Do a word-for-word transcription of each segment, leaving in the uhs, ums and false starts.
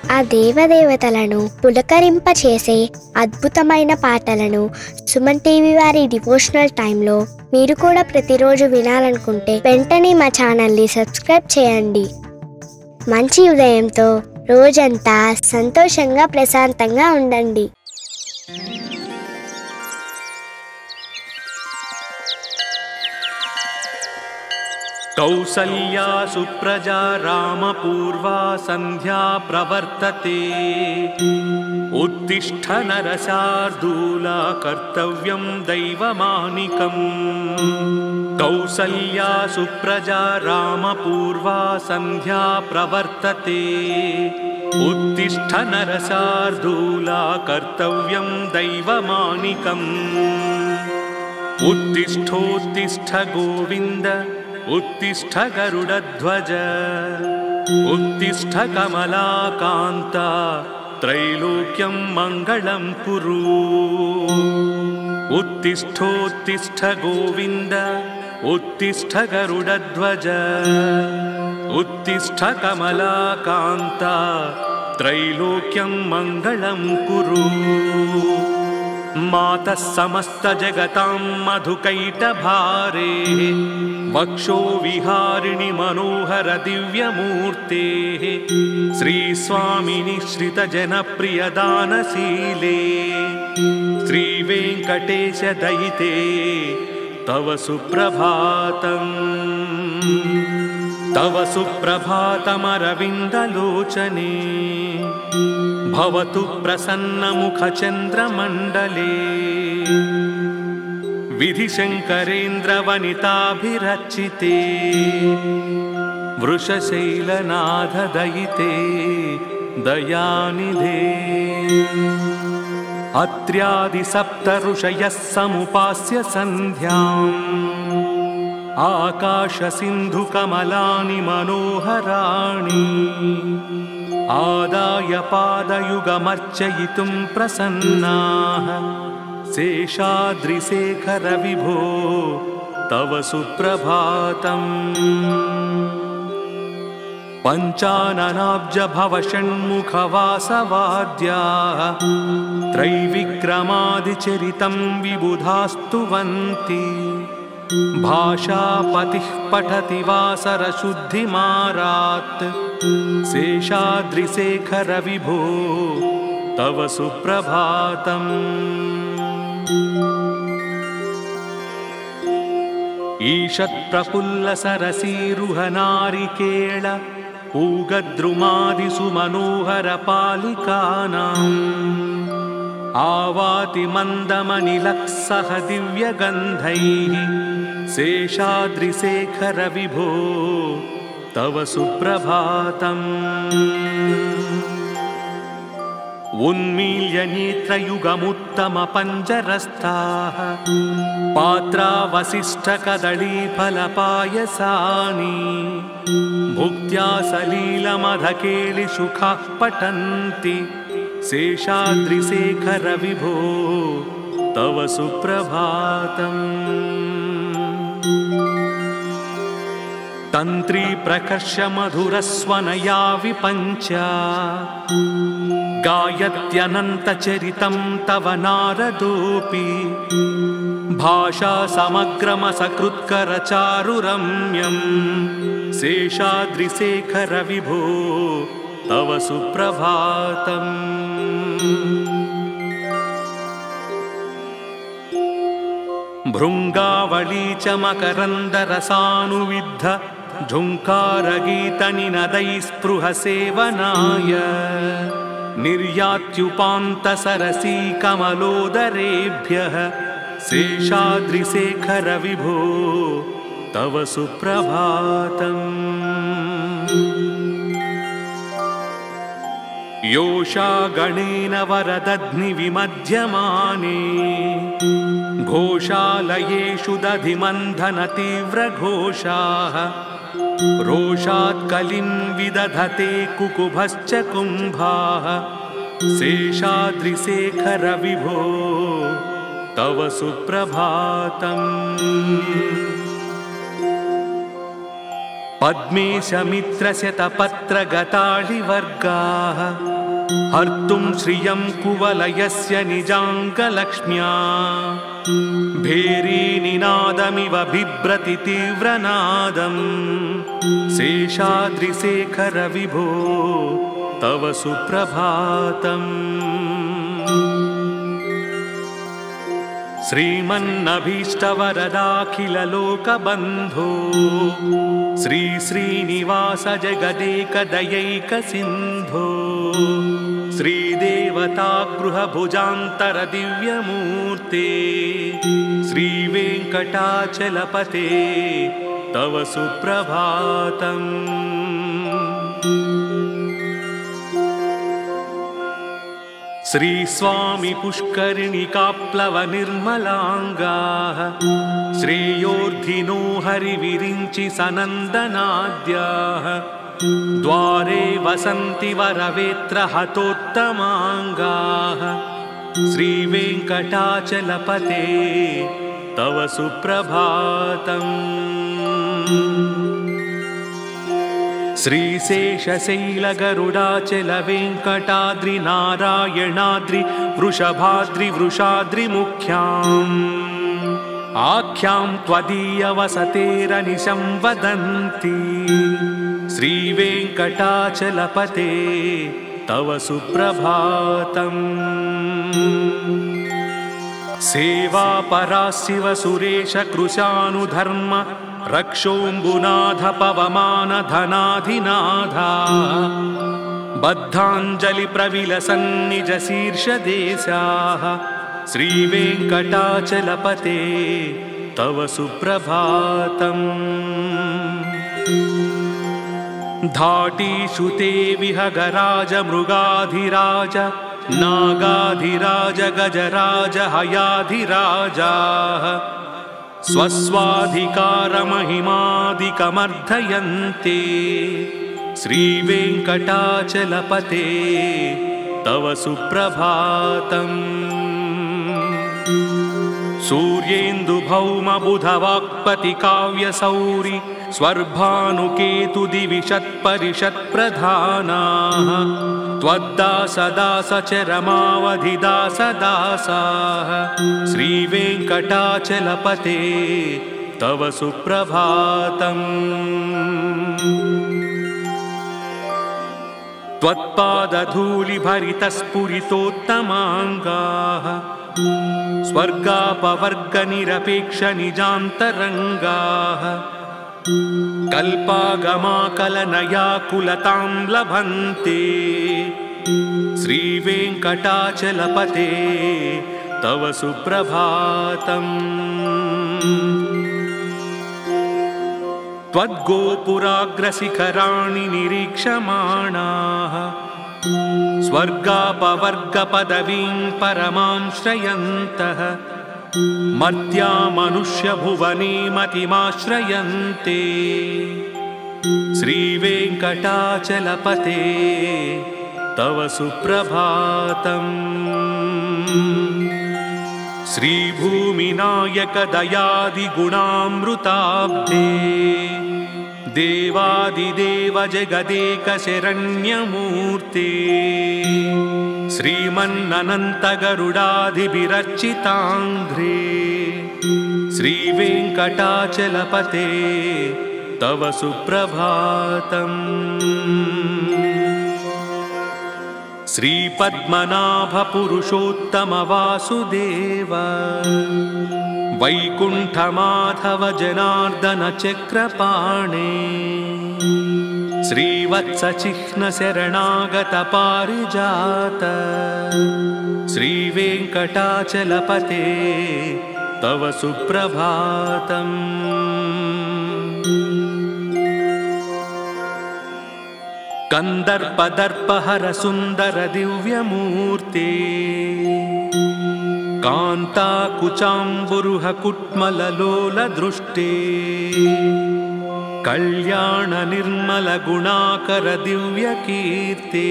ఆ దేవదేవతలను పులకరింపచేసే అద్భుతమైన పాటలను సుమన్ టీవీ వారి డివోషనల్ టైంలో మీరు కూడా ప్రతిరోజు వినాలనుకుంటే వెంటనే మా ఛానల్ని సబ్స్క్రైబ్ చేయండి. మంచి ఉదయంతో రోజంతా సంతోషంగా ప్రశాంతంగా ఉండండి. కౌసల్యా సుప్రజా రామపూర్వా సంధ్యా ప్రవర్తతే. ఉత్తిష్ఠ నరశార్దూలా కర్తవ్యం దైవమానికం. కౌసల్యా సుప్రజా రామపూర్వా సంధ్యా ప్రవర్తతే. ఉత్తిష్ఠ నరశార్దూలా కర్తవ్యం దైవమానికం. ఉత్తిష్ఠోత్తిష్ఠ గోవింద उत्तिष्ठ गरुडध्वज. उत्तिष्ठ कमलाकान्ता त्रैलोक्यं मङ्गलं कुरु. उत्तिष्ठोत्तिष्ठ गोविन्द उत्तिष्ठ गरुडध्वज. उत्तिष्ठ कमलाकान्ता त्रैलोक्यं मङ्गलं कुरु. मातः समस्त जगतां मधुकैटभारे. वक्षो विहारिणि मनोहर दिव्यमूर्ते. श्रीस्वामिनि श्रितजनप्रियदानशीले. श्रीवेङ्कटेश दयिते तव सुप्रभातम्. तव सुप्रभातमरविन्दलोचने. भवतु प्रसन्नमुखचन्द्रमण्डले. विधिशङ्करेन्द्रवनिताभिरचिते. वृषशैलनाथदयिते दयानिधे. अत्र्यादिसप्तऋषयः समुपास्य सन्ध्याम्. आकाशसिन्धुकमलानि मनोहराणि. आदाय पादयुगमर्चयितुं प्रसन्नाः. शेषाद्रिशेखर विभो तव सुप्रभातम्. पञ्चाननाब्ज भव षण्मुखवासवाद्याः. त्रैविक्रमादिचरितं विबुधास्तुवन्ति. भाषापतिः पठति वासरशुद्धिमारात्. शेषाद्रिशेखर विभो तव सुप्रभातम्. ईषत्प्रफुल्लसरसीरुहनारिकेळ पूगद्रुमादिषु मनोहरपालिकानाम्. आवाति मन्दमनिलक्सह दिव्यगन्धैः. शेषाद्रिशेखर विभो तव सुप्रभातम्. उन्मील्य नेत्रयुगमुत्तमपञ्जरस्थाः. पात्रावसिष्ठकदळीफलपायसानि. भुक्त्या सलीलमधकेलिसुखाः पठन्ति. शेषाद्रिशेखर विभो तव सुप्रभातम्. तन्त्री प्रकर्ष मधुरस्वनया विपञ्च. गायत्यनन्तचरितं तव नारदोऽपि. भाषा समग्रमसकृत्करचारुरम्यं. शेषाद्रिशेखर विभो तव सुप्रभातम्. भृङ्गावळी च मकरन्दरसानुविद्ध. झुङ्कारगीतनिनदैस्पृहसेवनाय. निर्यात्युपान्तसरसी कमलोदरेभ्यः. शेषाद्रिशेखर विभो तव सुप्रभातम्. योषा गणेन वरदध्निविमध्यमाने. घोषालयेषु दधिमन्थनतीव्रघोषाः. रोषात् कलिं विदधते कुकुभश्च कुम्भाः. शेषाद्रिशेखर विभो तव सुप्रभातम्. पद्मेशमित्रशतपत्रगताळिवर्गाः. हर्तुं श्रियं कुवलयस्य निजाङ्गलक्ष्म्या भेरीनिनादमिव बिभ्रति तीव्रनादं शेषाद्रिशेखर विभो तव सुप्रभातम् श्रीमन्नभीष्टवरदाखिललोकबन्धो श्री श्रीनिवास जगदेकदयैकसिन्धो श्रीदेवतागृहभुजान्तर दिव्यमूर्ते श्रीवेङ्कटाचलपते तव सुप्रभातम् श्रीस्वामी पुष्करिणिकाप्लव निर्मलाङ्गाः श्रेयोर्धिनो हरिविरिञ्चि सनन्दनाद्याः द्वारे वसन्ति वरवेत्र हतोत्तमाङ्गाः श्रीवेङ्कटाचलपते तव सुप्रभातम् श्रीशेषशैलगरुडाचल वेङ्कटाद्रि नारायणाद्रि वृषभाद्रि वृषाद्रिमुख्याम् आख्यां त्वदीयवसतेरनिशं वदन्ति श्रीवेङ्कटाचलपते तव सुप्रभातम् सेवापरा शिव सुरेश कृशानुधर्म रक्षोऽम्बुनाथ पवमान धनाधिनाधा बद्धाञ्जलि प्रविलसन्निज शीर्षदेशाः श्रीवेङ्कटाचलपते तव सुप्रभातम् धाटीषु ते विहगराज मृगाधिराज नागाधिराज गजराज हयाधिराजाः स्वस्वाधिकारमहिमादिकमर्धयन्ते श्रीवेङ्कटाचलपते तव सुप्रभातम् सूर्येन्दुभौमबुधवाक्पतिकाव्यसौरि स्वर्भानुकेतुदिविषत्परिषत्प्रधानाः त्वद्दासदासचरमावधिदासदासाः श्रीवेङ्कटाचलपते तव सुप्रभातम् त्वत्पादधूलिभरितस्फुरितोत्तमाङ्गाः स्वर्गापवर्गनिरपेक्षनिजान्तरङ्गाः कल्पागमाकलनयाकुलतां लभन्ते श्रीवेङ्कटाचलपते तव सुप्रभातम् त्वद्गोपुराग्रशिखराणि निरीक्षमाणाः स्वर्गापवर्गपदवीं परमां श्रयन्तः मर्त्या मनुष्यभुवने मतिमाश्रयन्ते श्रीवेङ्कटाचलपते तव सुप्रभातम् श्रीभूमिनायक दयादिगुणामृताब्धे देवादिदेव जगदेक शरण्यमूर्ते श्रीमन्ननन्त गरुडाधिभिरर्चिताङ्घ्रे श्रीवेङ्कटाचलपते तव सुप्रभातम् श्रीपद्मनाभपुरुषोत्तम वासुदेव वैकुण्ठमाधव जनार्दन चक्रपाणे श्रीवत्सचिह्न शरणागत पारिजात श्रीवेङ्कटाचलपते तव सुप्रभातम् कंदर्पदर्पहर सुंदर दिव्यमूर्ते कान्ताकुचाम्बुरुह कुट्मललोल दृष्टे कल्याण निर्मल गुणाकर दिव्यकीर्ते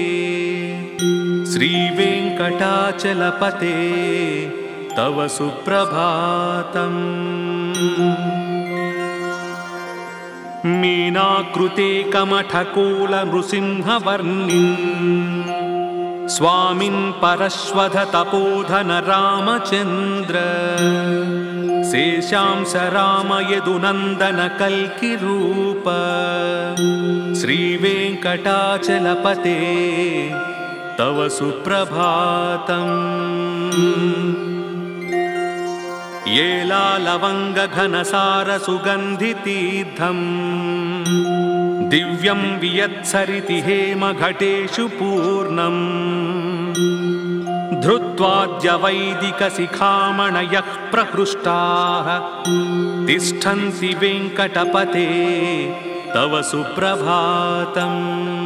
श्रीवेङ्कटाचलपते तव सुप्रभातम् मीनाकृते कमठकोल नृसिंहवर्णिं स्वामिन् परश्वध तपोधन रामचन्द्र शेषांश राम यदुनन्दन कल्किरूप श्रीवेङ्कटाचलपते तव सुप्रभातम्। येलालवङ्ग घनसार सुगन्धितीर्थम् दिव्यं वियत्सरिति हेम घटेषु पूर्णम् धृत्वाद्य वैदिक शिखामणयः प्रहृष्टाः तिष्ठन्ति वेङ्कटपते तव सुप्रभातम्।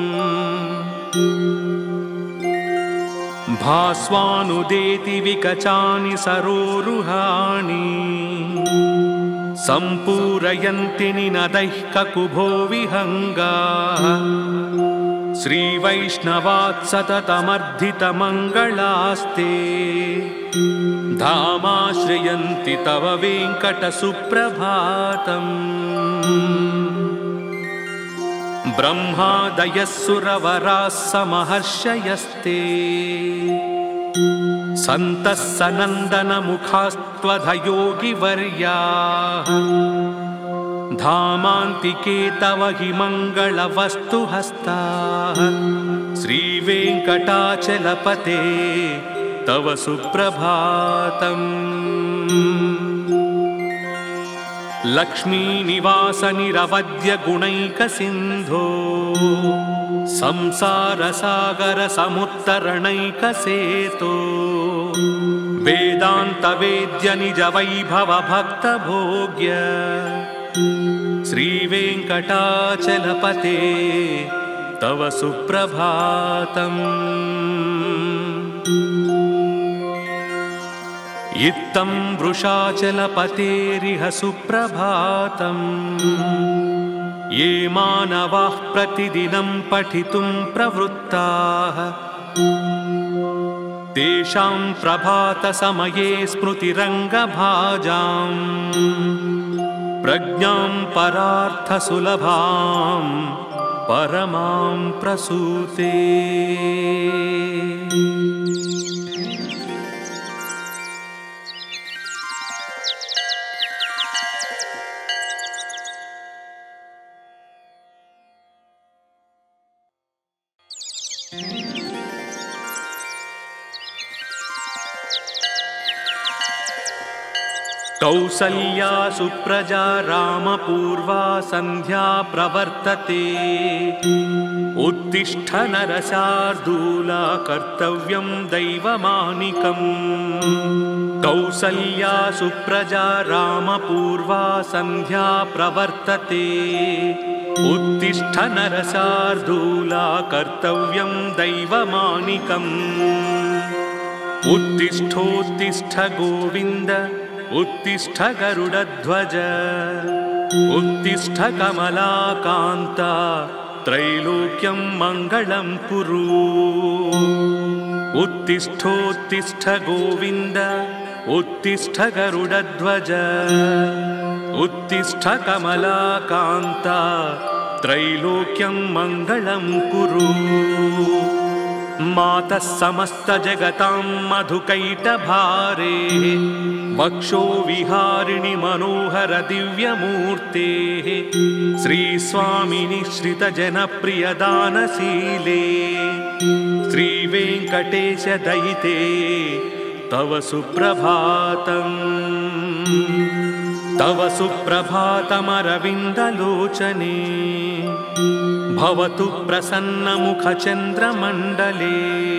भास्वानुदेति विकचानि सरोरुहाणि सम्पूरयन्ति निनदैः ककुभो विहङ्गाः श्रीवैष्णवात् सततमर्धितमङ्गलास्ते धामाश्रयन्ति तव वेङ्कटसुप्रभातम्। ब्रह्मादयः सुरवराः समहर्षयस्ते सन्तः सनन्दनमुखास्त्वधयोगिवर्याः धामान्तिके तव हि मङ्गलवस्तुहस्ताः श्रीवेङ्कटाचलपते तव सुप्रभातम्। लक्ष्मीनिवास निरवद्य गुणैकसिन्धो संसारसागर समुत्तरणैकसेतो वेदान्तवेद्य निज वैभव भक्तभोग्य श्रीवेङ्कटाचलपते तव सुप्रभातम्। इत्थं वृषाचलपतेरिह सुप्रभातम्। ये मानवाः प्रतिदिनं पठितुं प्रवृत्ताः तेषां प्रभातसमये स्मृतिरङ्गभाजां प्रज्ञां परार्थसुलभां परमां प्रसूते। कौसल्या सुप्रजा रामपूर्वा सन्ध्या प्रवर्तते उत्तिष्ठ नरशार्दूला कर्तव्यं दैवमानिकम्। कौसल्या सुप्रजा रामपूर्वा सन्ध्या प्रवर्तते उत्तिष्ठ नरशार्दूला कर्तव्यं दैवमानिकम्। उत्तिष्ठोत्तिष्ठ गोविन्द उत्तिष्ठ गरुडध्वज उत्तिष्ठ कमलाकान्ता त्रैलोक्यं मङ्गलं कुरु। उत्तिष्ठोत्तिष्ठ गोविन्द उत्तिष्ठ गरुडध्वज उत्तिष्ठ कमलाकान्ता त्रैलोक्यं मङ्गलं कुरु। मातः समस्त जगतां मधुकैटभारे वक्षो विहारिणि मनोहर दिव्यमूर्तेः श्रीस्वामिनि श्रितजनप्रियदानशीले श्रीवेङ्कटेश दयिते तव सुप्रभातम्। तव सुप्रभातमरविन्दलोचने भवतु प्रसन्नमुखचन्द्रमण्डले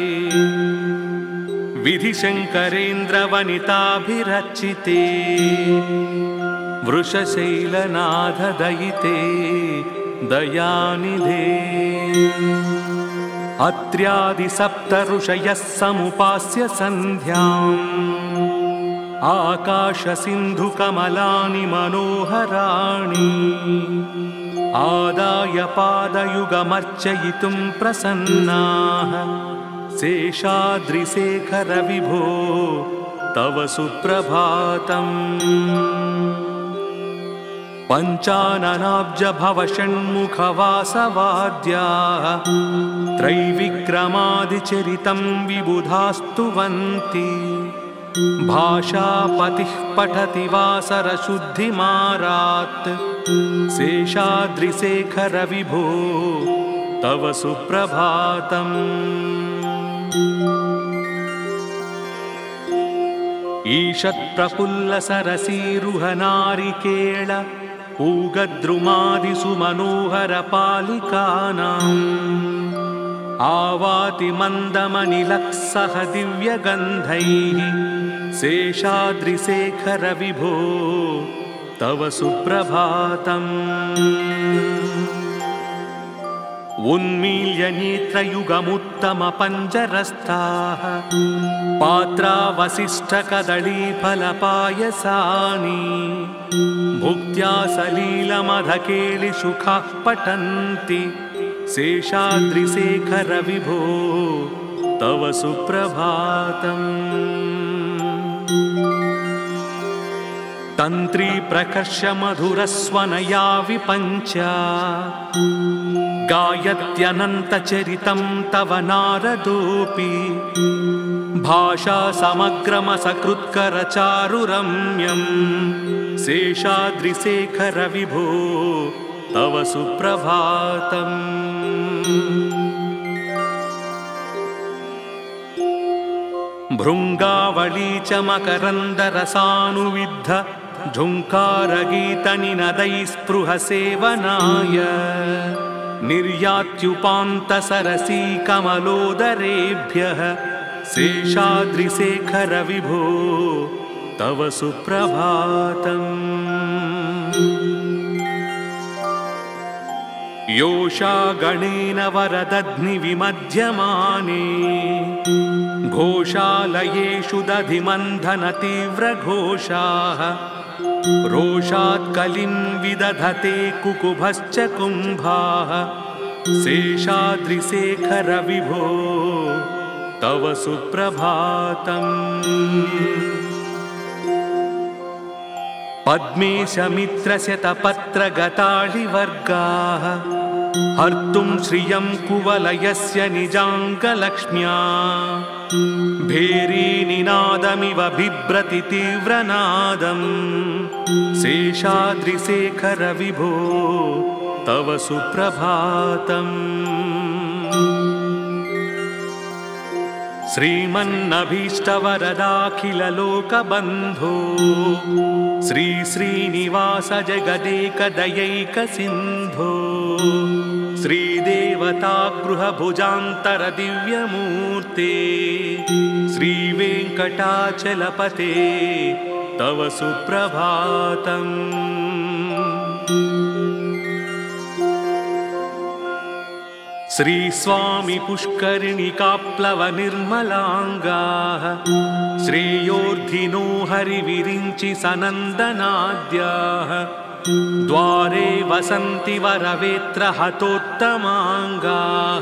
विधिशङ्करेन्द्रवनिताभिरचिते वृषशैलनाथदयिते दयानिधे। अत्र्यादिसप्तऋषयः समुपास्य सन्ध्याम् आकाशसिन्धुकमलानि मनोहराणि आदाय पादयुगमर्चयितुं प्रसन्नाः शेषाद्रिशेखर विभो तव सुप्रभातम्। पञ्चाननाब्ज भवषण्मुखवासवाद्याः त्रैविक्रमादिचरितं विबुधास्तुवन्ति भाषापतिः पठति वासरशुद्धिमारात् शेषाद्रिशेखर विभो तव सुप्रभातम्। ईषत्प्रफुल्लसरसीरुहनारिकेळ पूगद्रुमादिसुमनोहरपालिकानाम् आवाति मन्दमनिलक्सह दिव्यगन्धैः शेषाद्रिशेखर विभो तव सुप्रभातम्। उन्मील्य नेत्रयुगमुत्तमपञ्जरस्थाः पात्रावसिष्ठकदळीफलपायसानि भुक्त्या सलीलमधकेलिसुखाः पठन्ति शेषाद्रिशेखर विभो तव सुप्रभातम्। तन्त्री प्रकर्ष मधुरस्वनया विपञ्च गायत्यनन्तचरितं तव नारदोऽपि भाषा समग्रमसकृत्करचारुरम्यं शेषाद्रिशेखर विभो तव सुप्रभातम्। भृङ्गावळी च मकरन्दरसानुविद्ध झुङ्कारगीतनिनदैस्पृहसेवनाय निर्यात्युपान्तसरसी कमलोदरेभ्यः शेषाद्रिशेखर विभो तव सुप्रभातम्। योषा गणेन वरदध्निविमध्यमाने घोषालयेषु दधिमन्थनतीव्रघोषाः रोषात् कलिं विदधते कुकुभश्च कुम्भाः शेषाद्रिशेखर विभो तव सुप्रभातम्। पद्मेशमित्रशतपत्रगताळिवर्गाः हर्तुं श्रियं कुवलयस्य निजाङ्गलक्ष्म्या भेरीनिनादमिव बिभ्रति तीव्रनादं शेषाद्रिशेखर विभो तव सुप्रभातम्। श्रीमन्नभीष्टवरदाखिललोकबन्धो श्री श्रीनिवास जगदेकदयैकसिन्धो श्रीदेवतागृहभुजान्तर दिव्यमूर्ते श्रीवेङ्कटाचलपते तव सुप्रभातम्। श्रीस्वामी पुष्करिणिकाप्लवनिर्मलाङ्गाः श्रेयोर्धिनो हरिविरिञ्चि सनन्दनाद्याः द्वारे वसन्ति वरवेत्रहतोत्तमाङ्गाः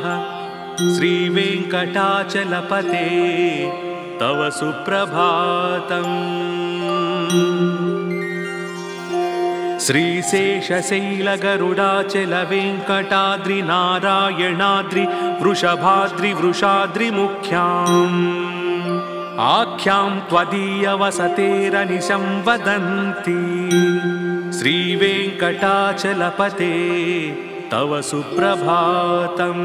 श्रीवेङ्कटाचलपते तव सुप्रभातम्। श्रीशेषशैलगरुडाचलवेङ्कटाद्रिनारायणाद्रि वृषभाद्रि वृषाद्रिमुख्याम् आख्यां त्वदीयवसतेरनिशं वदन्ति श्रीवेङ्कटाचलपते तव सुप्रभातम्।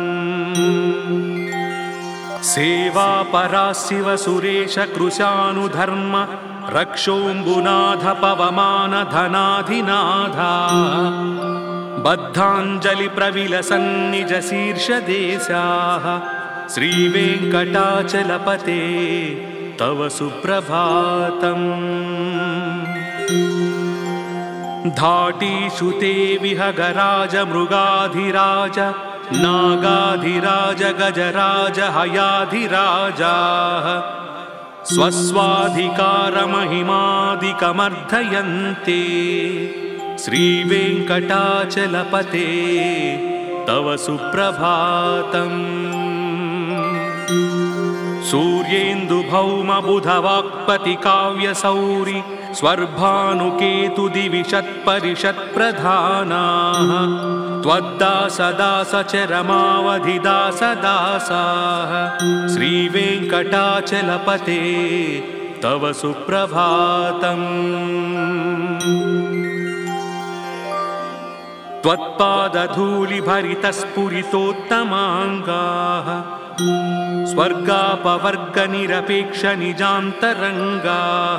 सेवापरा शिव सुरेश कृशानुधर्म रक्षोऽम्बुनाथ पवमान धनाधिनाथा बद्धाञ्जलि प्रविलसन्निज शीर्षदेशाः श्रीवेङ्कटाचलपते तव सुप्रभातम्। धाटीषु ते विहगराज मृगाधिराज नागाधिराज गजराज हयाधिराजाः स्वस्वाधिकारमहिमादिकमर्धयन्ते श्रीवेङ्कटाचलपते तव सुप्रभातम्। सूर्येन्दुभौमबुधवाक्पति काव्यसौरि स्वर्भानुकेतुदिविषत्परिषत्प्रधानाः त्वद्दासदासचरमावधिदासदासाः श्रीवेङ्कटाचलपते तव सुप्रभातम्। त्वत्पादधूलिभरितस्फुरितोत्तमाङ्गाः स्वर्गापवर्गनिरपेक्षनिजान्तरङ्गाः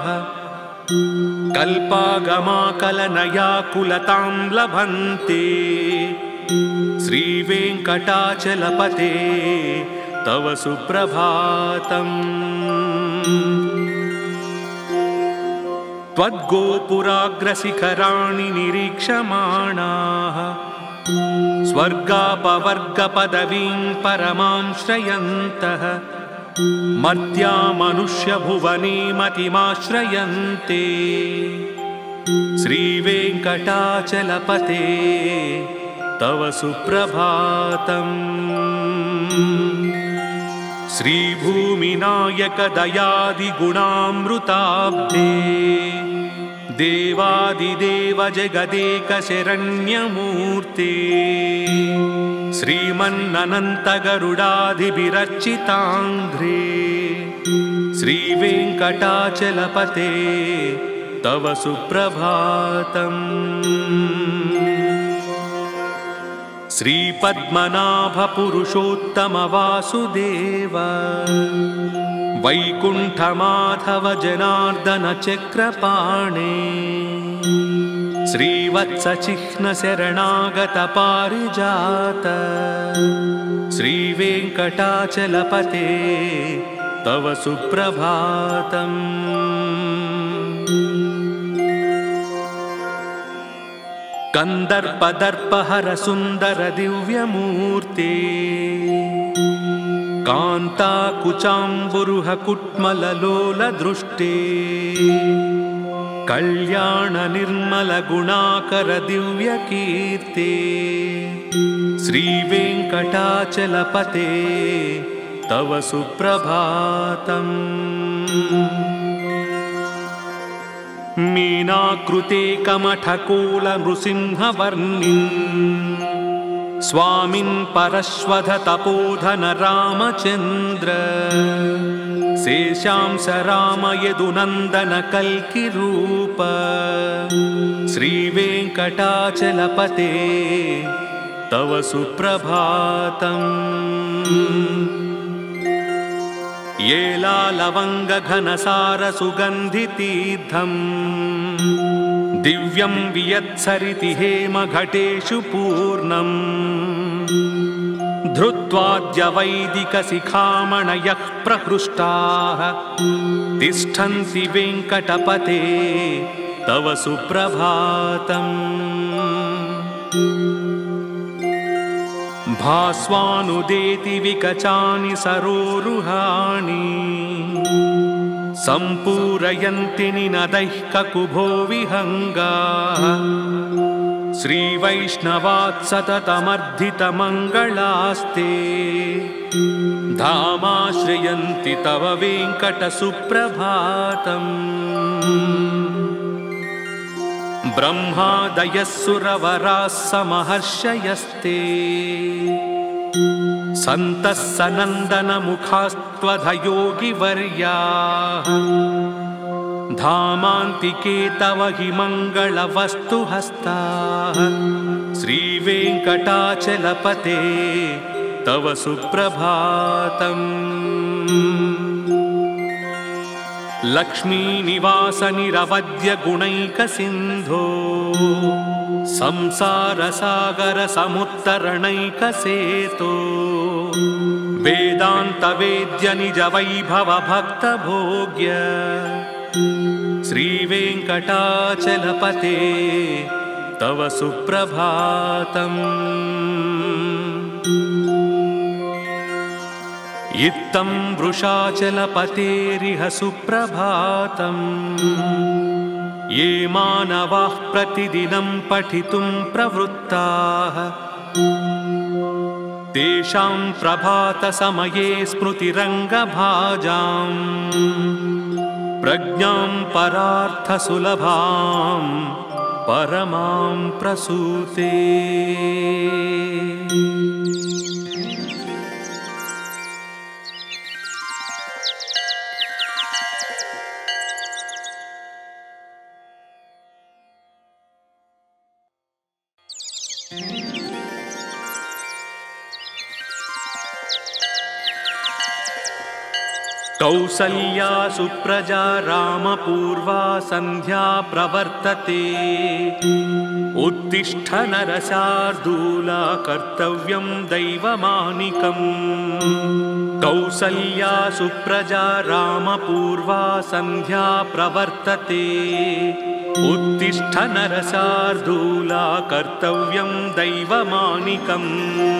कल्पागमाकलनयाकुलतां लभन्ते श्रीवेङ्कटाचलपते तव सुप्रभातम्। त्वद्गोपुराग्रशिखराणि निरीक्षमाणाः स्वर्गापवर्गपदवीं परमां श्रयन्तः मर्त्या मनुष्यभुवने मतिमाश्रयन्ते श्रीवेङ्कटाचलपते तव सुप्रभातम्। श्रीभूमिनायकदयादिगुणामृताब्धे देवादिदेव जगदेकशरण्यमूर्ते श्रीमन्ननन्तगरुडाधिभिरर्चिताङ्घ्रे श्रीवेङ्कटाचलपते तव सुप्रभातम्। श्रीपद्मनाभपुरुषोत्तमवासुदेव वैकुण्ठमाधव जनार्दन चक्रपाणे श्रीवत्सचिह्नशरणागतपारिजात श्रीवेङ्कटाचलपते तव सुप्रभातम्। कंदर्पदर्पहर सुंदर दिव्यमूर्ते कांताकुचाम्बुरुह कुट्मललोल दृष्टे कल्याण निर्मल गुणाकर दिव्यकीर्ते श्रीवेङ्कटाचलपते तव सुप्रभातम्। मीनाकृते कमठकोल नृसिंहवर्णिन् स्वामिन् परश्वध तपोधन रामचन्द्र शेषांश राम यदुनन्दन कल्किरूप श्रीवेङ्कटाचलपते तव सुप्रभातम्। येलालवङ्गघनसार सुगन्धितीर्थम् दिव्यं वियत्सरिति हेमघटेषु पूर्णम् धृत्वाद्यवैदिकशिखामणयः प्रहृष्टाः तिष्ठन्ति वेङ्कटपते तव सुप्रभातम्। भास्वानुदेति विकचानि सरोरुहाणि सम्पूरयन्ति निनदैः ककुभो विहङ्गाः श्रीवैष्णवात् सततमर्धितमङ्गलास्ते धामाश्रयन्ति तव वेङ्कटसुप्रभातम्। ब्रह्मादयः सुरवराः समहर्षयस्ते सन्तः सनन्दनमुखास्त्वधयोगिवर्याः धामान्तिके तव हि मङ्गलवस्तुहस्ताः श्रीवेङ्कटाचलपते तव सुप्रभातम्। लक्ष्मीनिवास निरवद्य गुणैकसिन्धो संसारसागर समुत्तरणैकसेतो वेदान्त वेद्य निज वैभव भक्त भोग्य श्रीवेङ्कटाचलपते तव सुप्रभातम्। इत्थं वृषाचलपतेरिह सुप्रभातम्। ये मानवाः प्रतिदिनं पठितुं प्रवृत्ताः तेषां प्रभातसमये स्मृतिरङ्गभाजाम् प्रज्ञां परार्थसुलभां परमां प्रसूते। कौसल्या सुप्रजा रामपूर्वा सन्ध्या प्रवर्तते। उत्तिष्ठ नरशार्दूला कर्तव्यं दैवमानिकम्। कौसल्या सुप्रजा रामपूर्वा सन्ध्या प्रवर्तते। उत्तिष्ठ नरशार्दूला कर्तव्यं दैवमानिकम्।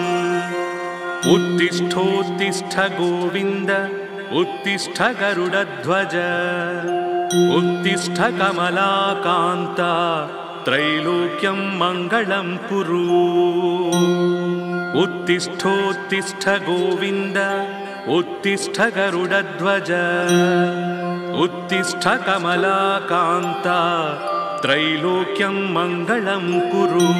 उत्तिष्ठोत्तिष्ठ गोविन्द उत्तिष्ठ गरुडध्वज। उत्तिष्ठ कमलाकान्ता त्रैलोक्यं मङ्गलं कुरु। उत्तिष्ठोत्तिष्ठ गोविन्द उत्तिष्ठ गरुडध्वज। उत्तिष्ठ कमलाकान्ता त्रैलोक्यं मङ्गलं कुरु।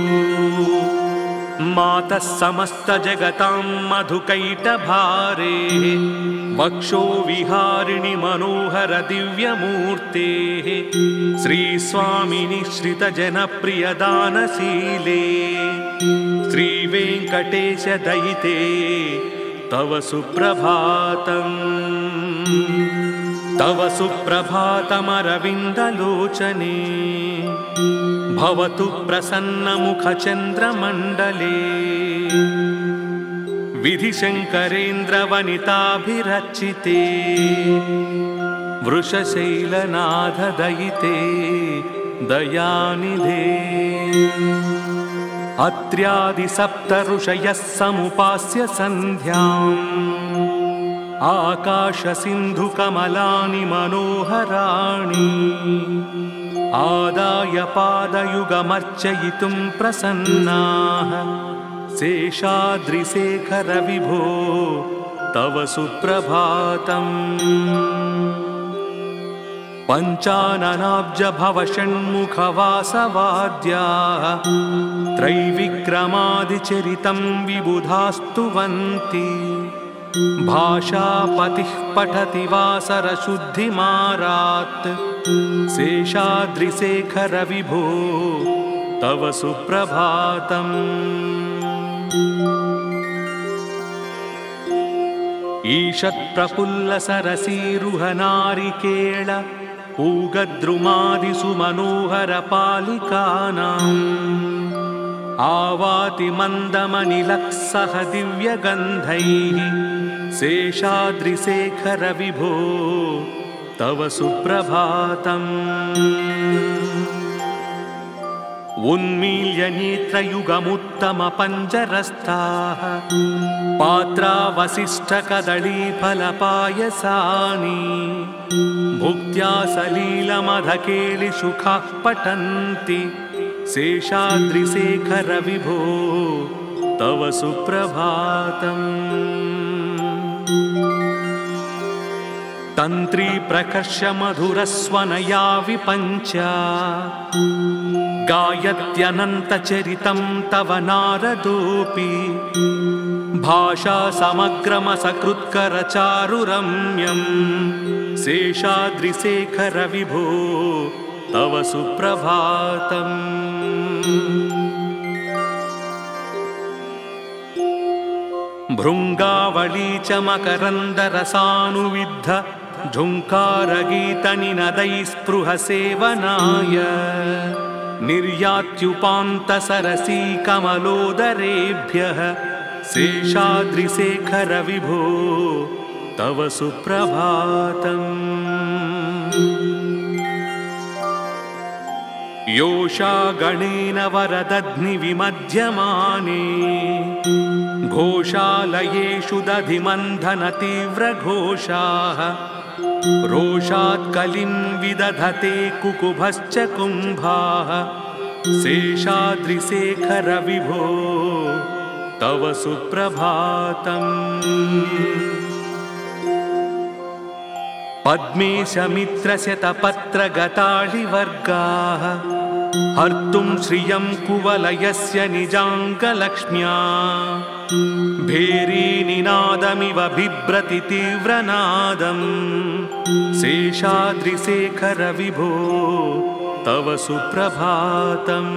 मातः समस्त जगतां मधुकैटभारे। वक्षो विहारिणि मनोहर दिव्यमूर्तेः। श्रीस्वामिनि श्रितजनप्रियदानशीले। श्रीवेङ्कटेश दयिते तव सुप्रभातम्। तव सुप्रभातमरविन्दलोचने। भवतु प्रसन्नमुखचन्द्रमण्डले। विधिशङ्करेन्द्रवनिताभिरचिते। वृषशैलनाथदयिते दयानिधे। अत्र्यादिसप्त ऋषयः समुपास्य सन्ध्याम्। आकाशसिन्धुकमलानि मनोहराणि। आदाय पादयुगमर्चयितुं प्रसन्नाः। शेषाद्रिशेखर विभो तव सुप्रभातम्। पञ्चाननाब्ज भव षण्मुखवासवाद्याः। त्रैविक्रमादिचरितं विबुधास्तुवन्ति। भाषापतिः पठति वासरशुद्धिमारात्। शेषाद्रिशेखर विभो तव सुप्रभातम्। ईषत्प्रफुल्लसरसीरुहनारिकेळ पूगद्रुमादिषु मनोहरपालिकानाम्। आवाति मन्दमनिलक्सह दिव्यगन्धैः। शेषाद्रिशेखर विभो तव सुप्रभातम्। उन्मील्य नेत्रयुगमुत्तमपञ्जरस्थाः। पात्रावसिष्ठकदळीफलपायसानि। भुक्त्या सलीलमधकेलिसुखाः पठन्ति। शेषाद्रिशेखर विभो तव सुप्रभातम्। तन्त्री प्रकर्ष मधुरस्वनया विपञ्च। गायत्यनन्तचरितं तव नारदोऽपि। भाषा समग्रमसकृत्करचारुरम्यं। शेषाद्रिशेखर विभो तव सुप्रभातम्। भृङ्गावळी च मकरन्दरसानुविद्ध। झुङ्कारगीतनिनदैः स्पृहसेवनाय। निर्यात्युपान्तसरसी कमलोदरेभ्यः। शेषाद्रिशेखर विभो तव सुप्रभातम्। योषा गणेन वरदध्निविमध्यमाने। घोषालयेषु दधिमन्थनतीव्रघोषाः। रोषात् कलिं विदधते कुकुभश्च कुम्भाः। शेषाद्रिशेखर विभो तव सुप्रभातम्। पद्मेशमित्रशतपत्रगताळिवर्गाः हर्तुं श्रियं कुवलयस्य निजाङ्गलक्ष्म्या भेरीनिनादमिव बिभ्रति तीव्रनादं शेषाद्रिशेखर विभो तव सुप्रभातम्।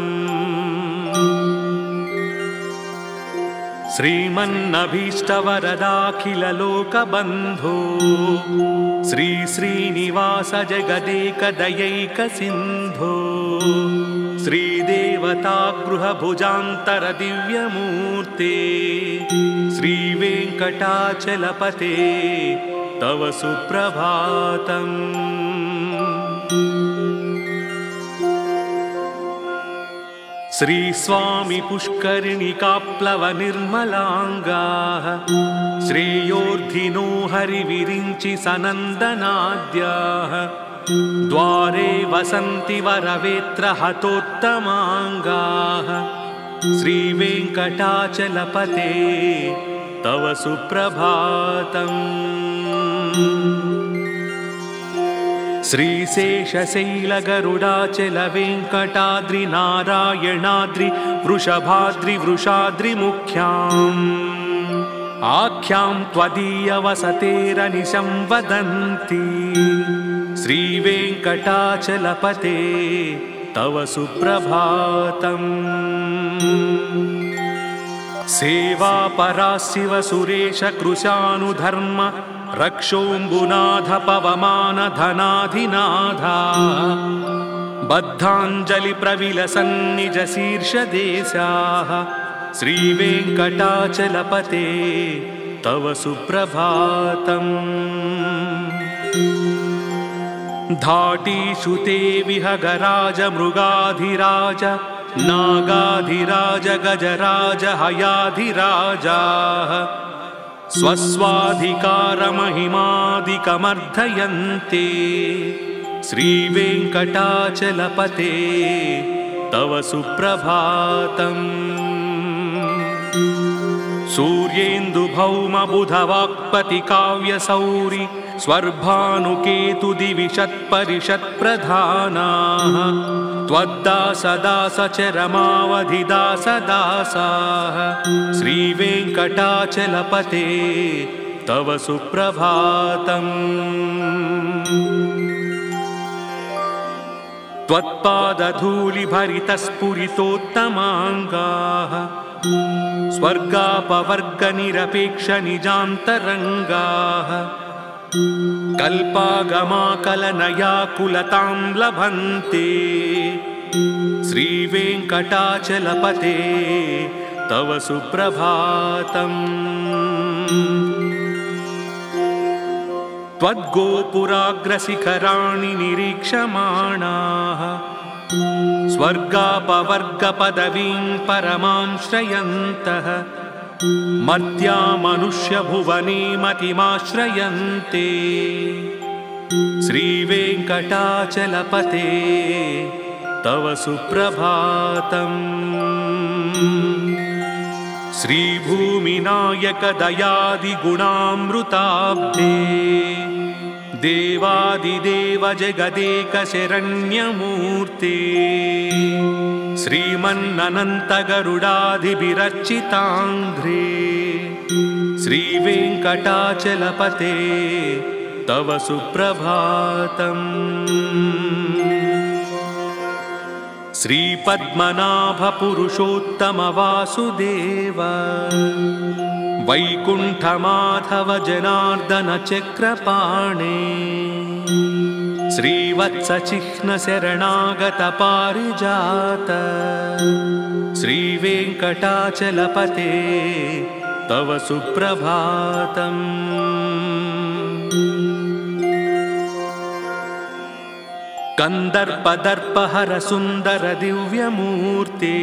श्रीमन्नभीष्टवरदाखिललोकबन्धो श्री श्रीनिवास जगदेकदयैकसिन्धो श्रीदेवतागृहभुजान्तर दिव्यमूर्ते श्रीवेङ्कटाचलपते तव सुप्रभातम्। श्री स्वामी पुष्करिणिकाप्लव निर्मलांगाः श्रेयोर्धिनो हरिविरिञ्चि सनन्दनाद्याः द्वारे वसन्ति वरवेत्र हतोत्तमाङ्गाः श्रीवेङ्कटाचलपते तव सुप्रभातम्। श्रीशेषशैलगरुडाचल वेङ्कटाद्रि नारायणाद्रि वृषभाद्रि वृषाद्रिमुख्याम् आख्यां त्वदीयवसतेरनिशं वदन्ति श्रीवेङ्कटाचलपते तव सुप्रभातम्। सेवापरा शिव सुरेश कृशानुधर्म रक्षोऽम्बुनाथ पवमान धनाधिनाधा बद्धाञ्जलि प्रविलसन्निज शीर्षदेशाः श्रीवेङ्कटाचलपते तव सुप्रभातम्। धाटीषु ते विहगराज मृगाधिराज नागाधिराज गजराज हयाधिराजाः स्वस्वाधिकारमहिमादिकमर्धयन्ते श्रीवेङ्कटाचलपते तव सुप्रभातम्। सूर्येन्दुभौमबुधवाक्पतिकाव्यसौरि स्वर्भानुकेतुदिविषत्परिषत्प्रधानाः त्वद्दासदासचरमावधिदासदासाः श्रीवेङ्कटाचलपते तव सुप्रभातम्। त्वत्पादधूलिभरितस्फुरितोत्तमाङ्गाः स्वर्गापवर्गनिरपेक्षनिजान्तरङ्गाः कल्पागमाकलनयाकुलतां लभन्ते श्रीवेङ्कटाचलपते तव सुप्रभातम्। त्वद्गोपुराग्रशिखराणि निरीक्षमाणाः स्वर्गापवर्गपदवीं परमां श्रयन्तः मर्त्या मनुष्यभुवने मतिमाश्रयन्ते श्रीवेङ्कटाचलपते तव सुप्रभातम्। श्रीभूमिनायक दयादिगुणामृताब्धे देवादिदेव जगदेक शरण्यमूर्ते श्रीमन्ननन्त गरुडाधिभिरर्चिताङ्घ्रे श्रीवेङ्कटाचलपते तव सुप्रभातम्। श्रीपद्मनाभ पुरुषोत्तम वासुदेव वैकुण्ठमाधव जनार्दन चक्रपाणे श्रीवत्सचिह्न शरणागत पारिजात श्रीवेङ्कटाचलपते तव सुप्रभातम्। कंदर्पदर्पहर सुंदर दिव्यमूर्ते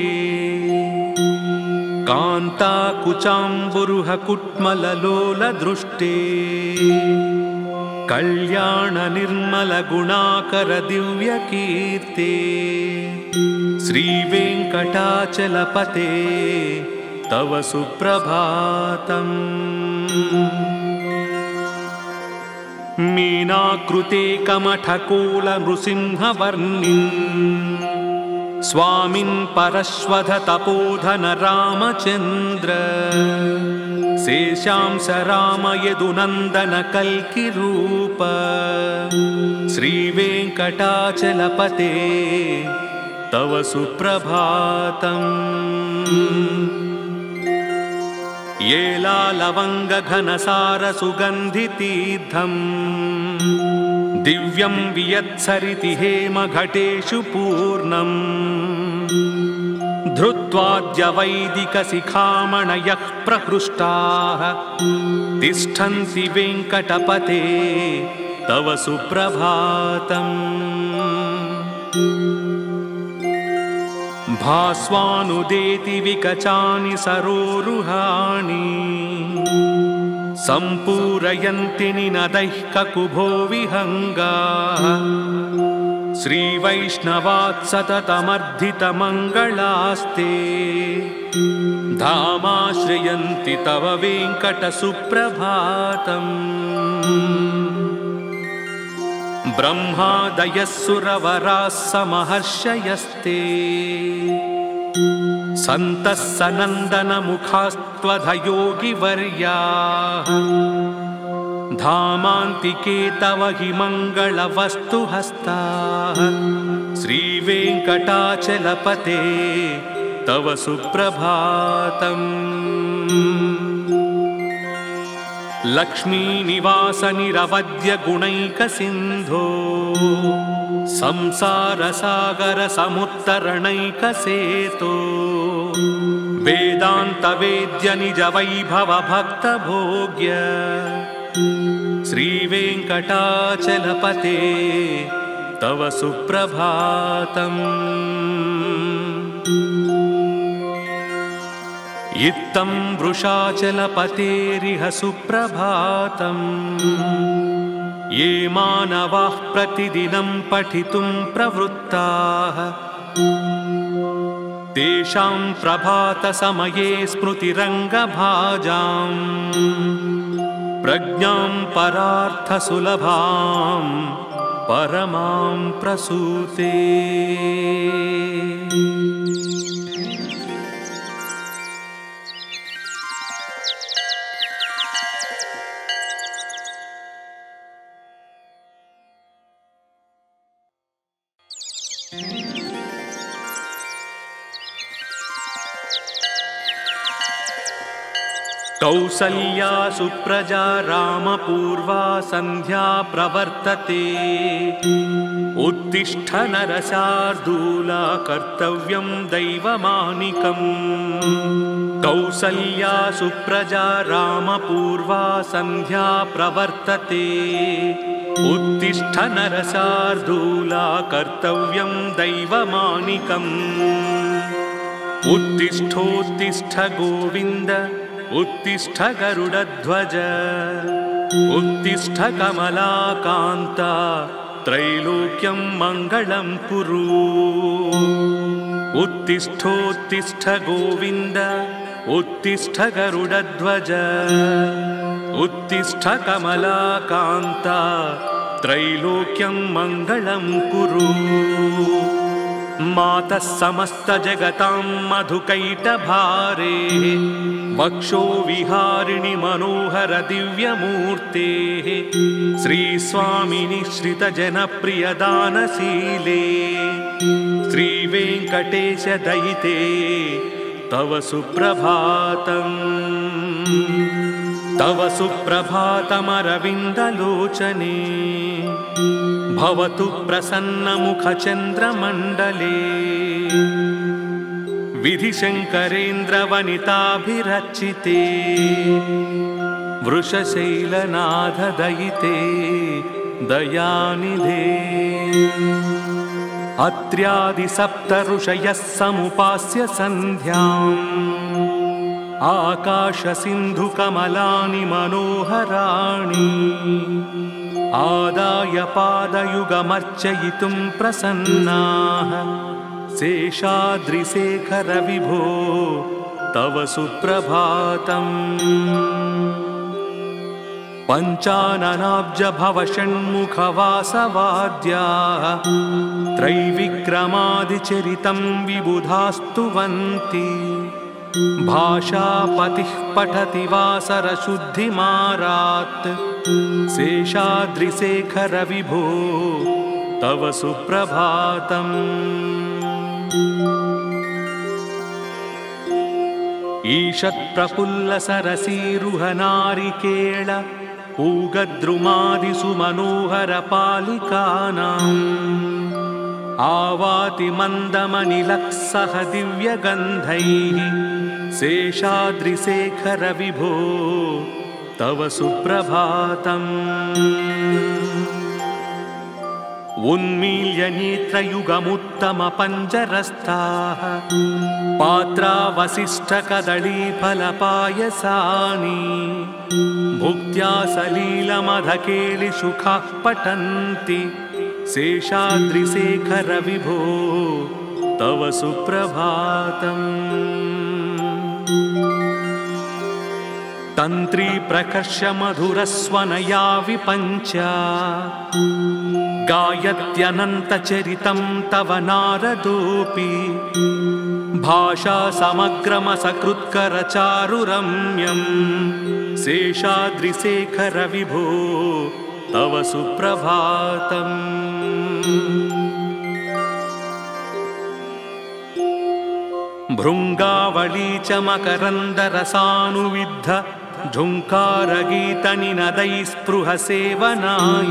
कान्ताकुचाम्बुरुह कुट्मललोल दृष्टे कल्याण निर्मल गुणाकर दिव्यकीर्ते श्रीवेङ्कटाचलपते तव सुप्रभातम्। मीनाकृते कमठकोलनृसिंहवर्णिन् स्वामिन् परश्वध तपोधन रामचन्द्र शेषांस राम यदुनन्दन कल्किरूप श्रीवेङ्कटाचलपते तव सुप्रभातम्। येलालवङ्ग घनसार सुगन्धितीर्थम् दिव्यं वियत्सरिति हेम घटेषु पूर्णम् धृत्वाद्य वैदिक शिखामणयः प्रहृष्टाः तिष्ठन्ति वेङ्कटपते तव सुप्रभातम्। भास्वानुदेति विकचानि सरोरुहाणि सम्पूरयन्ति निनदैः ककुभो विहङ्गाः श्रीवैष्णवात् सततमर्धितमङ्गलास्ते धामाश्रयन्ति तव वेङ्कटसुप्रभातम्। ब्रह्मादयः सुरवराः समहर्षयस्ते सन्तः सनन्दनमुखास्त्वधयोगिवर्याः धामान्तिके तव हि मङ्गलवस्तुहस्ताः श्रीवेङ्कटाचलपते तव सुप्रभातम्। लक्ष्मीनिवास निरवद्य गुणैकसिन्धो संसारसागर समुत्तरणैकसेतो वेदान्तवेद्य निज वैभव भक्तभोग्य श्रीवेङ्कटाचलपते तव सुप्रभातम्। इत्थं वृषाचलपतेरिह सुप्रभातम्। ये मानवाः प्रतिदिनं पठितुं प्रवृत्ताः तेषां प्रभातसमये स्मृतिरङ्गभाजां प्रज्ञां परार्थसुलभां परमां प्रसूते। कौसल्या सुप्रजा रामपूर्वा सन्ध्या प्रवर्तते उत्तिष्ठ नरशार्दूला कर्तव्यं दैवमानिकम्। कौसल्या सुप्रजा रामपूर्वा सन्ध्या प्रवर्तते उत्तिष्ठ नरशार्दूला कर्तव्यं दैवमानिकम्। उत्तिष्ठोत्तिष्ठ गोविन्द उत्तिष्ठ गरुडध्वज उत्तिष्ठ कमलाकान्ता त्रैलोक्यं मङ्गलं कुरु। उत्तिष्ठोत्तिष्ठ गोविन्द उत्तिष्ठ गरुडध्वज उत्तिष्ठ कमलाकान्ता त्रैलोक्यं मङ्गलं कुरु। मातः समस्त जगतां मधुकैटभारे वक्षो विहारिणि मनोहर दिव्यमूर्तेः श्रीस्वामिनि श्रितजनप्रियदानशीले श्रीवेङ्कटेश दयिते तव सुप्रभातम्। तव सुप्रभातमरविन्दलोचने भवतु प्रसन्नमुखचन्द्रमण्डले विधिशङ्करेन्द्रवनिताभिरचिते वृषशैलनाथदयिते दयानिधे। अत्र्यादिसप्तऋषयः समुपास्य सन्ध्याम् आकाशसिन्धुकमलानि मनोहराणि आदाय पादयुगमर्चयितुं प्रसन्नाः शेषाद्रिशेखर विभो तव सुप्रभातम्। पञ्चाननाब्ज भव षण्मुखवासवाद्याः त्रैविक्रमादिचरितं विबुधास्तुवन्ति भाषापतिः पठति वासरशुद्धिमारात् शेषाद्रिशेखर विभो तव सुप्रभातम्। ईषत्प्रफुल्लसरसीरुहनारिकेळ पूगद्रुमादिसुमनोहरपालिकानाम् आवाति मन्दमनिलक्सह दिव्यगन्धैः शेषाद्रिशेखर विभो तव सुप्रभातम्। उन्मील्य नेत्रयुगमुत्तमपञ्जरस्थाः पात्रावसिष्ठकदळीफलपायसानि भुक्त्या सलीलमधकेलिसुखाः पठन्ति शेषाद्रिशेखर विभो तव सुप्रभातम्। तन्त्री प्रकर्ष मधुरस्वनया विपञ्च गायत्यनन्तचरितं तव नारदोऽपि भाषा समग्रमसकृत्करचारुरम्यं शेषाद्रिशेखर विभो तव सुप्रभातम्। भृङ्गावळी च मकरन्दरसानुविद्ध झुङ्कारगीतनिनदैस्पृहसेवनाय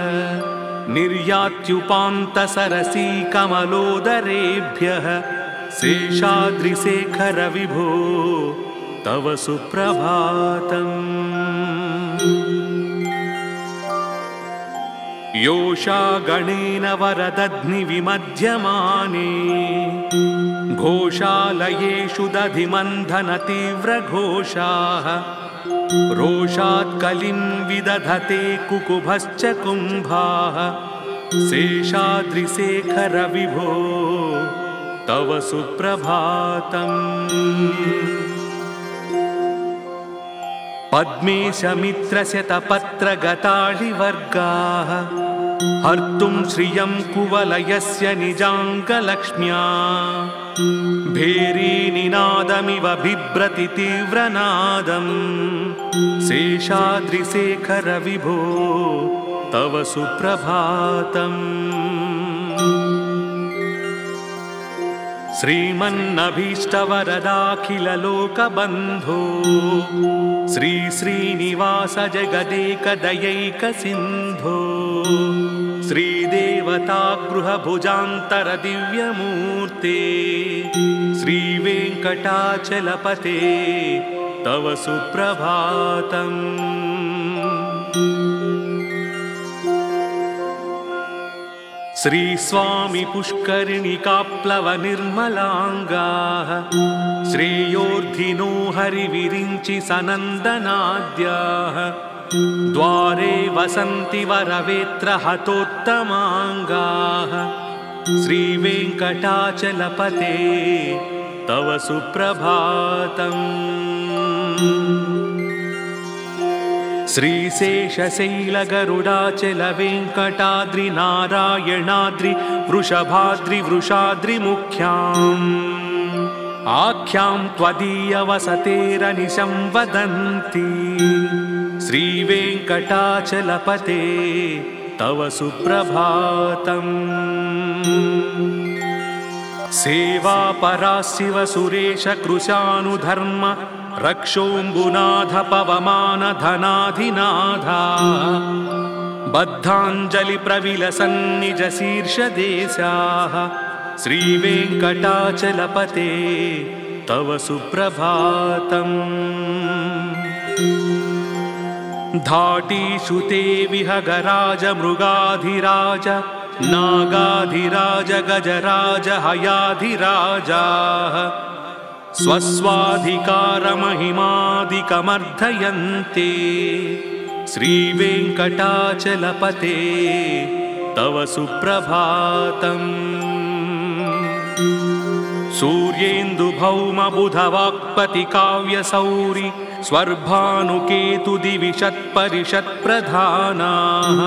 निर्यात्युपान्तसरसी कमलोदरेभ्यः शेषाद्रिशेखर विभो तव सुप्रभातम्। योषा गणेन वरदध्निविमध्यमाने घोषालयेषु दधिमन्थनतीव्रघोषाः रोषात् कलिं विदधते कुकुभश्च कुम्भाः शेषाद्रिशेखर विभो तव सुप्रभातम्। पद्मेशमित्रशतपत्रगताळिवर्गाः हर्तुं श्रियं कुवलयस्य निजाङ्गलक्ष्म्या भेरीनिनादमिव बिभ्रति तीव्रनादं शेषाद्रिशेखर विभो तव सुप्रभातम्। श्रीमन्नभीष्टवरदाखिललोकबन्धो श्री श्रीनिवास जगदेकदयैकसिन्धो श्रीदेवतागृहभुजान्तर दिव्यमूर्ते श्रीवेङ्कटाचलपते तव सुप्रभातम्। श्रीस्वामी पुष्करिणिकाप्लवनिर्मलाङ्गाः श्रेयोर्धिनो हरिविरिञ्चि सनन्दनाद्याः द्वारे वसन्ति वरवेत्रहतोत्तमाङ्गाः श्रीवेङ्कटाचलपते तव सुप्रभातम्। श्रीशेषशैलगरुडाचलवेङ्कटाद्रिनारायणाद्रि वृषभाद्रि वृषाद्रिमुख्याम् आख्यां त्वदीयवसतेरनिशं वदन्ति श्रीवेङ्कटाचलपते तव सुप्रभातम्। सेवापरा शिव सुरेश कृशानुधर्म रक्षोऽम्बुनाथ पवमान धनाधिनाथा बद्धाञ्जलि प्रविलसन्निज शीर्षदेशाः श्रीवेङ्कटाचलपते तव सुप्रभातम्। धाटीषु ते विहगराज मृगाधिराज नागाधिराज गजराज हयाधिराजाः स्वस्वाधिकारमहिमादिकमर्धयन्ते श्रीवेङ्कटाचलपते तव सुप्रभातम्। सूर्येन्दुभौमबुधवाक्पति काव्यसौरि स्वर्भानुकेतुदिविषत्परिषत्प्रधानाः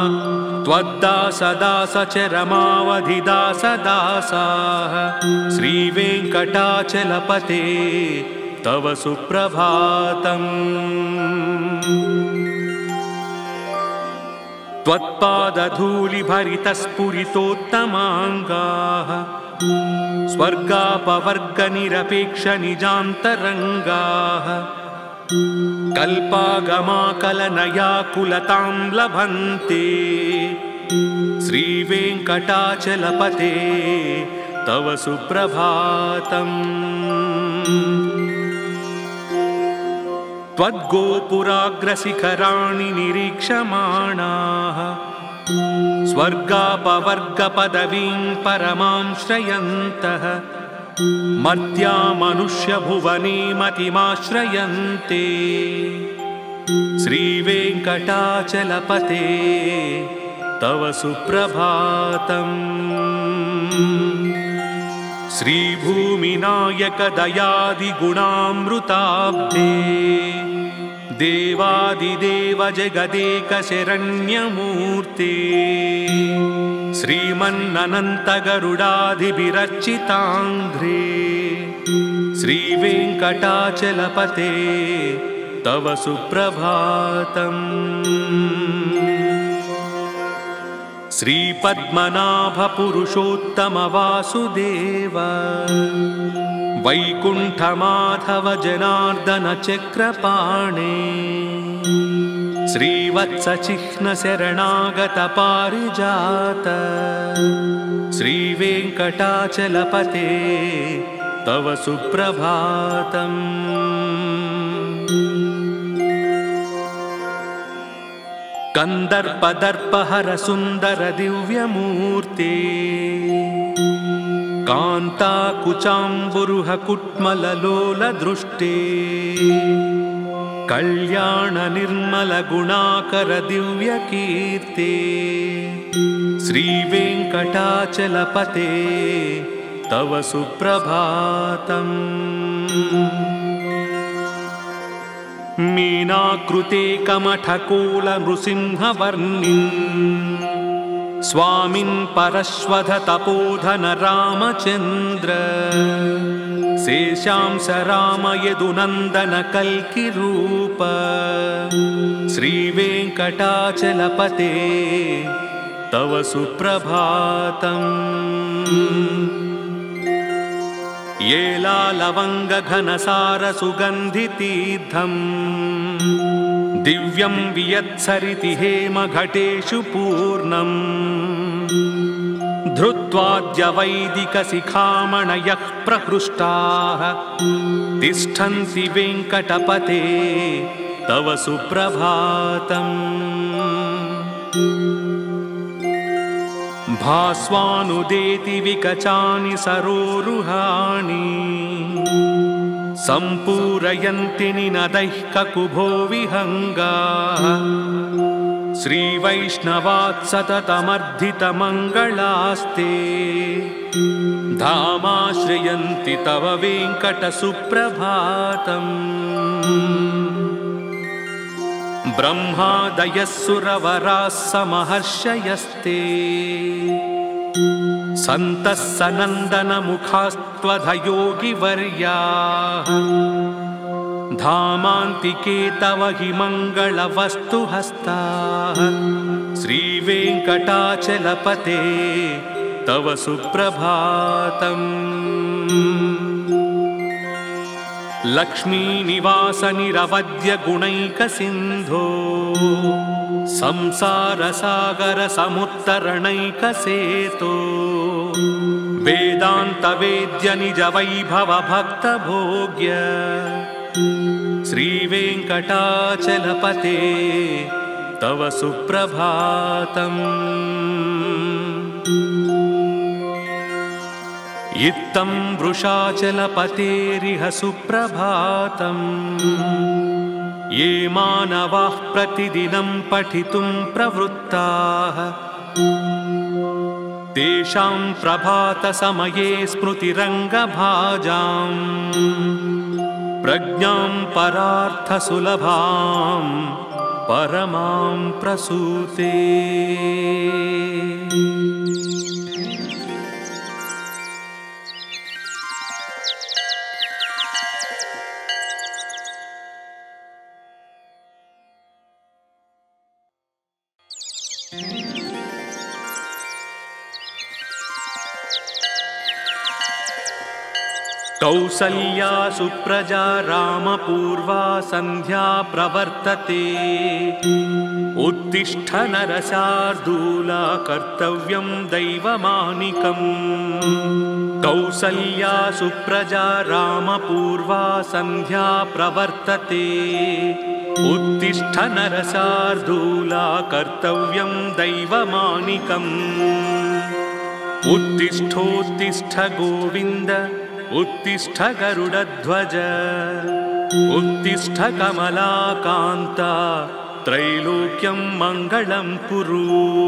त्वद्दासदासचरमावधिदासदासाः श्रीवेङ्कटाचलपते तव सुप्रभातम्। त्वत्पादधूलिभरितस्फुरितोत्तमाङ्गाः स्वर्गापवर्गनिरपेक्षनिजान्तरङ्गाः कल्पागमाकलनयाकुलतां लभन्ते श्रीवेङ्कटाचलपते तव सुप्रभातम्। त्वद्गोपुराग्रशिखराणि निरीक्षमाणाः स्वर्गापवर्गपदवीं परमां श्रयन्तः मर्त्या मनुष्यभुवने मतिमाश्रयन्ते श्रीवेङ्कटाचलपते तव सुप्रभातम्। श्रीभूमिनायकदयादिगुणामृताब्धे देवादिदेव जगदेकशरण्यमूर्ते श्रीमन्ननन्तगरुडाधिभिरर्चिताङ्घ्रे श्रीवेङ्कटाचलपते तव सुप्रभातम्। श्रीपद्मनाभपुरुषोत्तमवासुदेव वैकुण्ठमाधव जनार्दन चक्रपाणे श्रीवत्सचिह्नशरणागतपारिजात श्रीवेङ्कटाचलपते तव सुप्रभातम्। कंदर्पदर्पहर सुंदर दिव्यमूर्ते कांताकुचाम्बुरुह कुट्मललोल दृष्टे कल्याण निर्मल गुणाकर दिव्यकीर्ते श्रीवेङ्कटाचलपते तव सुप्रभातम्। मीनाकृते कमठकोल नृसिंहवर्णिन् स्वामिन् परश्वध तपोधन रामचन्द्र शेषांश राम यदुनन्दन कल्किरूप श्रीवेङ्कटाचलपते तव सुप्रभातम्। येलालवङ्गघनसार सुगन्धितीर्थम् दिव्यं वियत्सरिति हेमघटेषु पूर्णम् धृत्वाद्यवैदिकशिखामणयः प्रहृष्टाः तिष्ठन्ति वेङ्कटपते तव सुप्रभातम्। भास्वानुदेति विकचानि सरोरुहाणि सम्पूरयन्ति निनदैः ककुभो विहङ्गाः श्रीवैष्णवात् सततमर्धितमङ्गलास्ते धामाश्रयन्ति तव वेङ्कटसुप्रभातम्। ब्रह्मादयः सुरवराः समहर्षयस्ते सन्तः सनन्दनमुखास्त्वधयोगिवर्याः धामान्तिके तव हि मङ्गलवस्तुहस्ताः श्रीवेङ्कटाचलपते तव सुप्रभातम्। लक्ष्मीनिवास निरवद्य गुणैकसिन्धो संसारसागर समुत्तरणैकसेतो वेदान्त वेद्य निज वैभव भक्त भोग्य श्रीवेङ्कटाचलपते तव सुप्रभातम्। इत्थं वृषाचलपतेरिह सुप्रभातम्। ये मानवाः प्रतिदिनं पठितुं प्रवृत्ताः तेषां प्रभातसमये स्मृतिरङ्गभाजाम् प्रज्ञां परार्थसुलभां परमां प्रसूते। कौसल्या सुप्रजा रामपूर्वा सन्ध्या प्रवर्तते। उत्तिष्ठ नरशार्दूला कर्तव्यं दैवमानिकम्। कौसल्या सुप्रजा रामपूर्वा सन्ध्या प्रवर्तते। उत्तिष्ठ नरशार्दूला कर्तव्यं दैवमानिकम्। उत्तिष्ठोत्तिष्ठ गोविन्द उत्तिष्ठ गरुडध्वज। उत्तिष्ठ कमलाकान्ता त्रैलोक्यं मङ्गलं कुरु।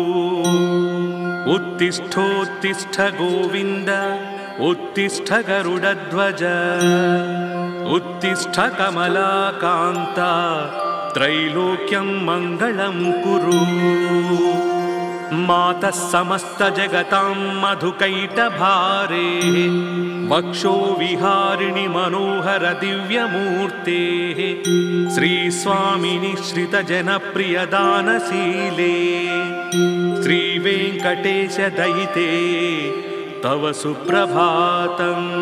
उत्तिष्ठोत्तिष्ठ गोविन्द उत्तिष्ठ गरुडध्वज। उत्तिष्ठ कमलाकान्ता त्रैलोक्यं मङ्गलं कुरु। मातः समस्त जगतां मधुकैटभारे। वक्षो विहारिणि मनोहर दिव्यमूर्तेः। श्रीस्वामिनि श्रितजनप्रियदानशीले। श्रीवेङ्कटेश दयिते तव सुप्रभातम्।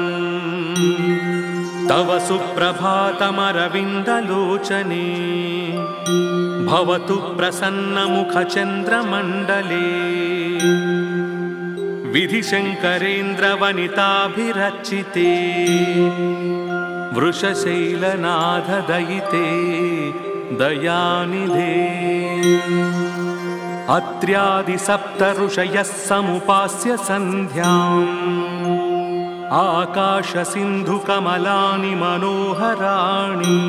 तव सुप्रभातमरविन्दलोचने। भवतु प्रसन्नमुखचन्द्रमण्डले। विधिशङ्करेन्द्रवनिताभिरचिते। वृषशैलनाथदयिते दयानिधे। अत्र्यादिसप्तऋषयः समुपास्य सन्ध्याम्। आकाशसिन्धुकमलानि मनोहराणि।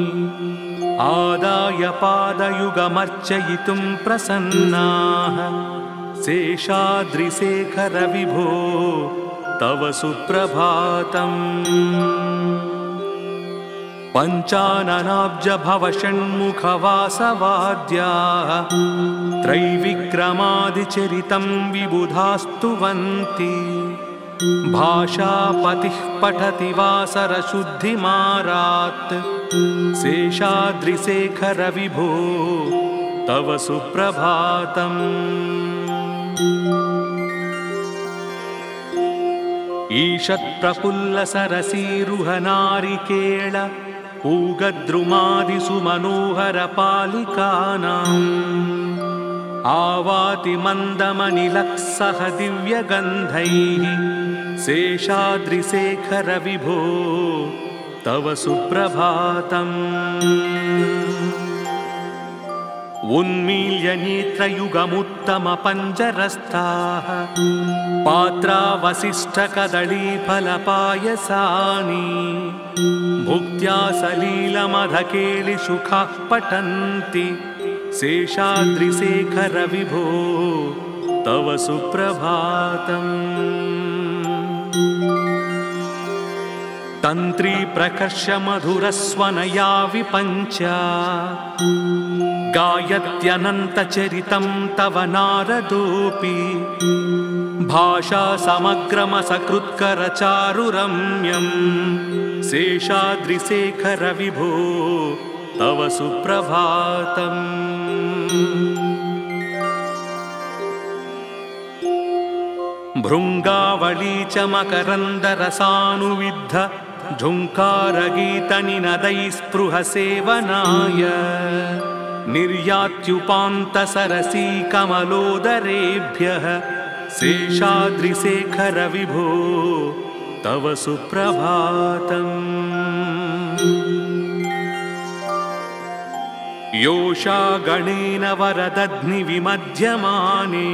आदाय पादयुगमर्चयितुं प्रसन्नाः। शेषाद्रिशेखर विभो तव सुप्रभातम्। पञ्चाननाब्ज भव षण्मुखवासवाद्याः। त्रैविक्रमादिचरितं विबुधास्तुवन्ति। भाषापतिः पठति वासरशुद्धिमारात्। शेषाद्रिशेखर विभो तव सुप्रभातम्। ईषत्प्रफुल्लसरसीरुहनारिकेळ पूगद्रुमादिषु मनोहरपालिकानाम्। आवाति मन्दमनिलक्सह दिव्यगन्धैः। शेषाद्रिशेखर विभो तव सुप्रभातम्। उन्मील्य नेत्रयुगमुत्तमपञ्जरस्थाः। पात्रावसिष्ठकदळीफलपायसानि। भुक्त्या सलीलमधकेलिसुखाः पठन्ति। शेषाद्रिशेखर विभो तव सुप्रभातम्। तन्त्री प्रकर्ष मधुरस्वनया विपञ्च। गायत्यनन्तचरितं तव नारदोऽपि। भाषा समग्रमसकृत्करचारुरम्यं। शेषाद्रिशेखर विभो तव सुप्रभातम्। भृङ्गावळी च मकरन्दरसानुविद्ध। झुङ्कारगीतनिनदैः स्पृहसेवनाय। निर्यात्युपान्तसरसी कमलोदरेभ्यः। शेषाद्रिशेखर विभो तव सुप्रभातम्। योषा गणेन वरदध्निविमध्यमाने।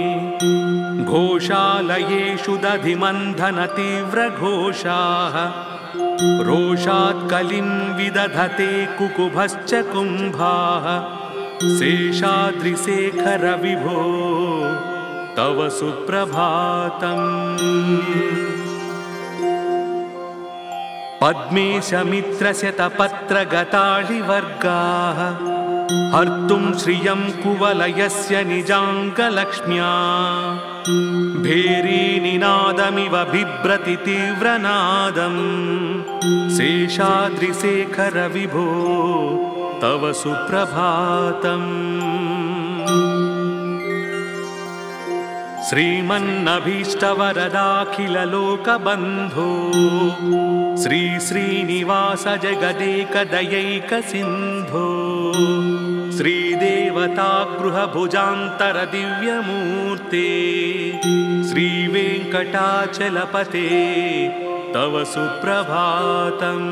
घोषालयेषु दधिमन्थनतीव्रघोषाः। रोषात् कलिं विदधते कुकुभश्च कुम्भाः। शेषाद्रिशेखर विभो तव सुप्रभातम्। पद्मेशमित्रशतपत्रगताळिवर्गाः हर्तुं श्रियं कुवलयस्य निजाङ्गलक्ष्म्या भेरीनिनादमिव बिभ्रति तीव्रनादं शेषाद्रिशेखर विभो तव सुप्रभातम्। श्रीमन्नभीष्टवरदाखिललोकबन्धो श्री श्रीनिवास जगदेकदयैकसिन्धो श्रीदेवतागृहभुजान्तर दिव्यमूर्ते श्रीवेङ्कटाचलपते तव सुप्रभातम्।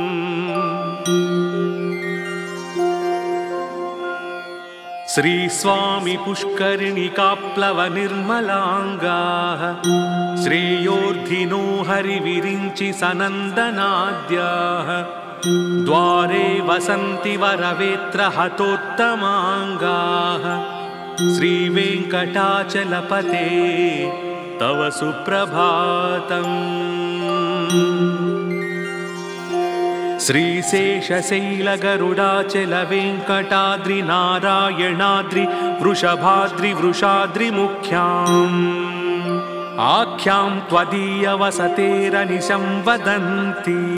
श्री स्वामी पुष्करिणिकाप्लव निर्मलांगाः श्रेयोर्धिनो हरिविरिञ्चि सनन्दनाद्याः द्वारे वसन्ति वरवेत्र हतोत्तमाङ्गाः श्रीवेङ्कटाचलपते तव सुप्रभातम्। श्रीशेषशैलगरुडाचल वेङ्कटाद्रि नारायणाद्रि वृषभाद्रि वृषाद्रिमुख्याम् आख्यां त्वदीयवसतेरनिशं वदन्ति।